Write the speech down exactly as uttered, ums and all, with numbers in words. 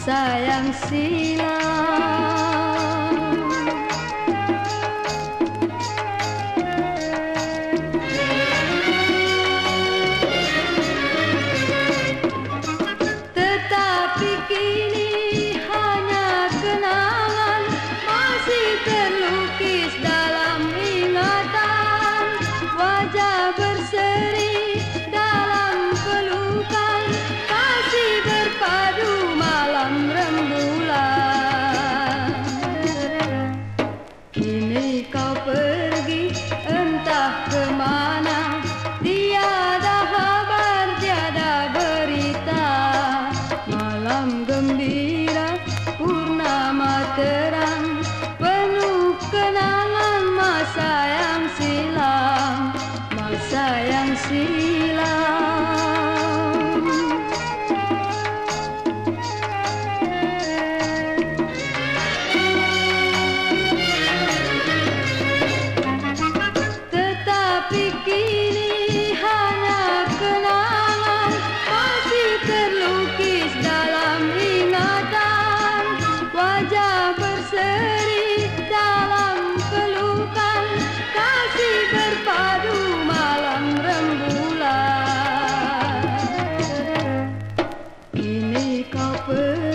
masa yang silam. Tetapi kini hanya kenangan masih terlukis dalam ingatan, wajah berseri dalam pelukan, kasih berpadu malam rembulan. Kini kau pergi entah kemana, tiada kabar, tiada berita. Malam gembira, purnama terang, penuh kenangan masa yang silam, masa yang silam. Tetapi kini hanya kenangan masih terlukis dalam ingatan, wajah berseri dalam pelukan, kasih berpadu malam rembulan. Kini kau pergi